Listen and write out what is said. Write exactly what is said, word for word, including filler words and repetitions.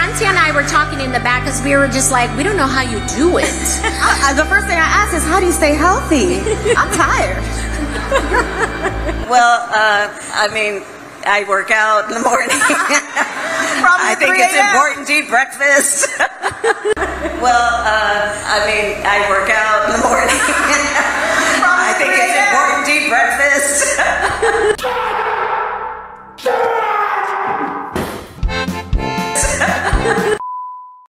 Cynthia and I were talking in the back because we were just like, we don't know how you do it. I, the first thing I asked is, how do you stay healthy? I'm tired. Well, uh, I mean, I work out in the morning. I think it's important to eat breakfast. Well, uh, I mean, I work out in the morning.